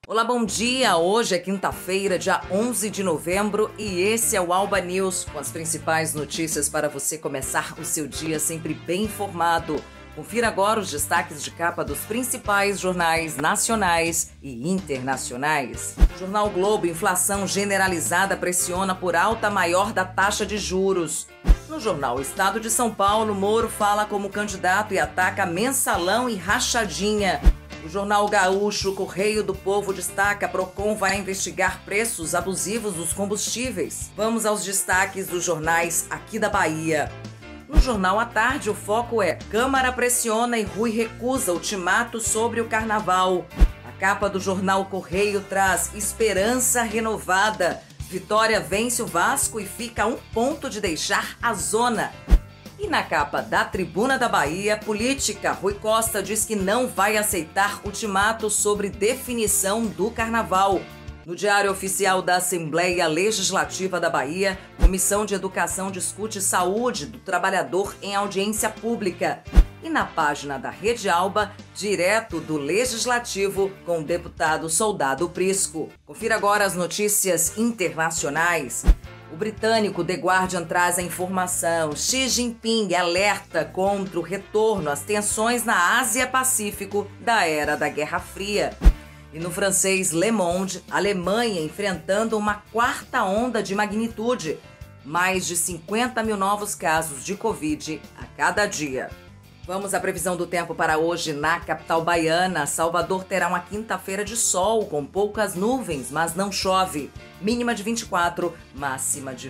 Olá, bom dia! Hoje é quinta-feira, dia 11 de novembro e esse é o Alba News, com as principais notícias para você começar o seu dia sempre bem informado. Confira agora os destaques de capa dos principais jornais nacionais e internacionais. Jornal Globo, inflação generalizada pressiona por alta maior da taxa de juros. No jornal Estado de São Paulo, Moro fala como candidato e ataca mensalão e rachadinha. O jornal Gaúcho, Correio do Povo destaca: Procon vai investigar preços abusivos dos combustíveis. Vamos aos destaques dos jornais aqui da Bahia. No jornal à tarde, o foco é: Câmara pressiona e Rui recusa ultimato sobre o carnaval. A capa do jornal Correio traz esperança renovada. Vitória vence o Vasco e fica a um ponto de deixar a zona. E na capa da Tribuna da Bahia, política, Rui Costa diz que não vai aceitar ultimato sobre definição do carnaval. No Diário Oficial da Assembleia Legislativa da Bahia, Comissão de Educação discute saúde do trabalhador em audiência pública. E na página da Rede Alba, direto do Legislativo, com o deputado Soldado Prisco. Confira agora as notícias internacionais. O britânico The Guardian traz a informação: Xi Jinping alerta contra o retorno às tensões na Ásia-Pacífico da era da Guerra Fria. E no francês Le Monde, Alemanha enfrentando uma quarta onda de magnitude. Mais de 50 mil novos casos de Covid a cada dia. Vamos à previsão do tempo para hoje na capital baiana. Salvador terá uma quinta-feira de sol, com poucas nuvens, mas não chove. Mínima de 24, máxima de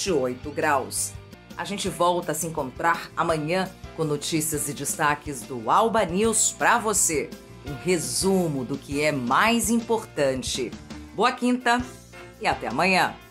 28 graus. A gente volta a se encontrar amanhã com notícias e destaques do Alba News para você. Um resumo do que é mais importante. Boa quinta e até amanhã.